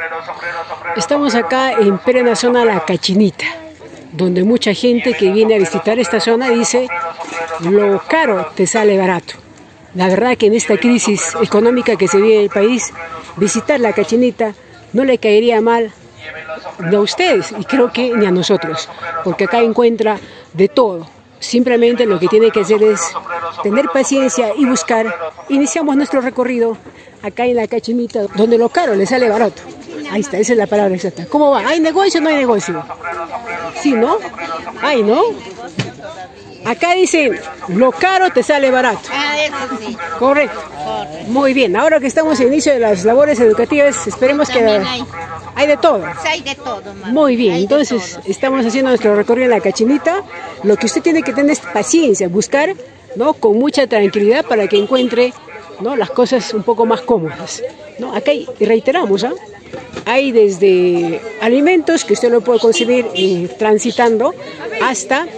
Estamos acá en plena zona La Cachinita, donde mucha gente que viene a visitar esta zona dice, lo caro te sale barato. La verdad que en esta crisis económica que se vive en el país, visitar La Cachinita no le caería mal ni a ustedes y creo que ni a nosotros, porque acá encuentra de todo. Simplemente lo que tiene que hacer es tener paciencia y buscar. Iniciamos nuestro recorrido acá en La Cachinita, donde lo caro le sale barato. Ahí está, esa es la palabra exacta. ¿Cómo va? ¿Hay negocio o no hay negocio? Sí, ¿no? Hay, ¿no? Acá dicen, lo caro te sale barato. Ah, eso sí. Correcto. Correcto. Muy bien, ahora que estamos en inicio de las labores educativas, esperemos que hay de todo. Sí, hay de todo, mamá. Muy bien, Hay de entonces todo. estamos haciendo nuestro recorrido en La Cachinita. Lo que usted tiene que tener es paciencia, buscar, ¿no?, con mucha tranquilidad para que encuentre, ¿no?, las cosas un poco más cómodas, ¿no? Acá hay, y reiteramos, ¿ah?, hay desde alimentos que usted lo puede conseguir transitando hasta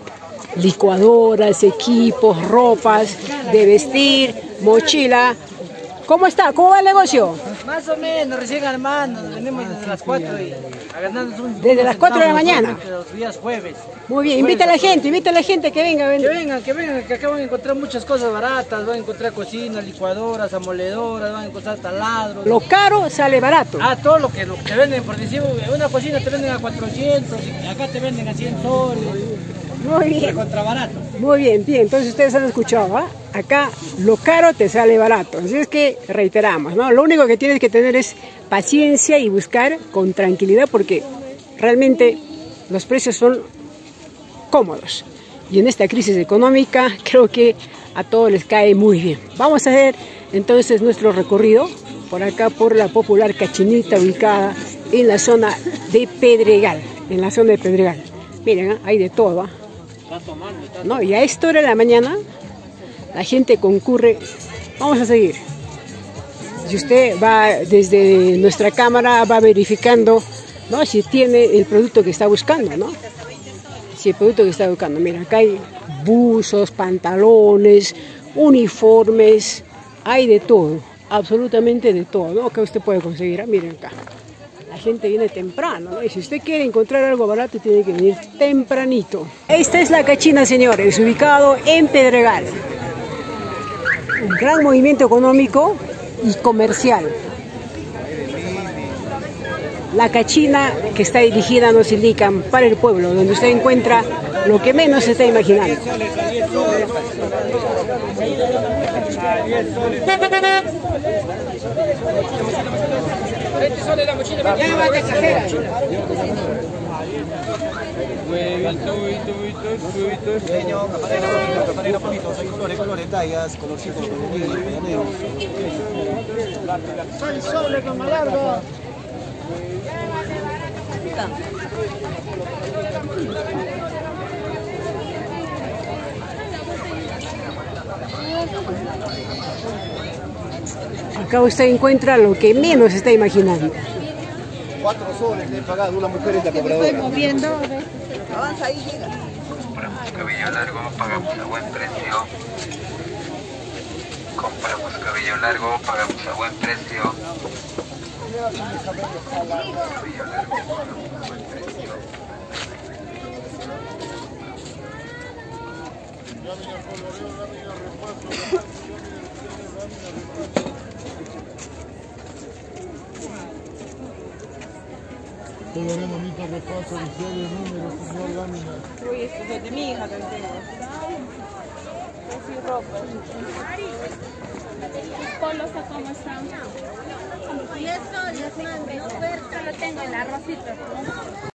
licuadoras, equipos, ropas de vestir, mochila. ¿Cómo está? ¿Cómo va el negocio? Más o menos, recién armando, venimos desde las 4 y ganándonos un... Desde las 4 de la mañana. Los días jueves. Muy bien, invita a la gente que venga. Que vengan, que acá van a encontrar muchas cosas baratas, van a encontrar cocinas, licuadoras, amoledoras, van a encontrar taladros. Lo caro sale barato. Ah, todo lo que te venden, por decir, una cocina te venden a 400, y acá te venden a 100 soles. Muy bien. Contra barato. Muy bien, bien, entonces ustedes han escuchado, ¿ah? Acá lo caro te sale barato, así es que reiteramos, ¿no? Lo único que tienes que tener es paciencia y buscar con tranquilidad porque realmente los precios son cómodos y en esta crisis económica creo que a todos les cae muy bien. Vamos a hacer entonces nuestro recorrido por acá por la popular Cachinita ubicada en la zona de Pedregal, Miren, ¿ah?, hay de todo, ¿ah? No, y a esta hora de la mañana la gente concurre. Vamos a seguir. Si usted va desde nuestra cámara, va verificando, ¿no?, si tiene el producto que está buscando, ¿no? Si el producto que está buscando. Mira, acá hay buzos, pantalones, uniformes, hay de todo, absolutamente de todo, ¿no? Que usted puede conseguir. Miren acá. La gente viene temprano, ¿no? Y si usted quiere encontrar algo barato, tiene que venir tempranito. Esta es La Cachina, señores, ubicado en Pedregal. Un gran movimiento económico y comercial. La Cachina, que está dirigida, nos indican, para el pueblo, donde usted encuentra lo que menos se está imaginando. Camarero poquito, colores, tallas, colorcitos, Sole con malargo. Acá usted encuentra lo que menos se está imaginando. 4 soles le he pagado, una mujer es la cobradora. Estoy moviendo. Avanza ahí, llega. Compramos cabello largo, pagamos a buen precio. Compramos cabello largo, pagamos a buen precio. Cabello largo, pagamos a buen precio. Todavía mamita repaso, inicial el número, señor Lámina. Uy, esto es de mi hija también. Así ropa. Polos, ¿cómo están? 10 soles, mami, oferta lo tengo, el arrocito.